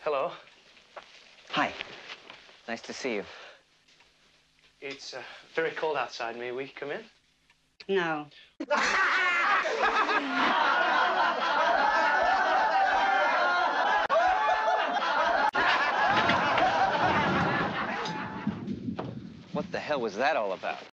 Hello. Hi. Nice to see you. It's very cold outside. May we come in? No. What the hell was that all about?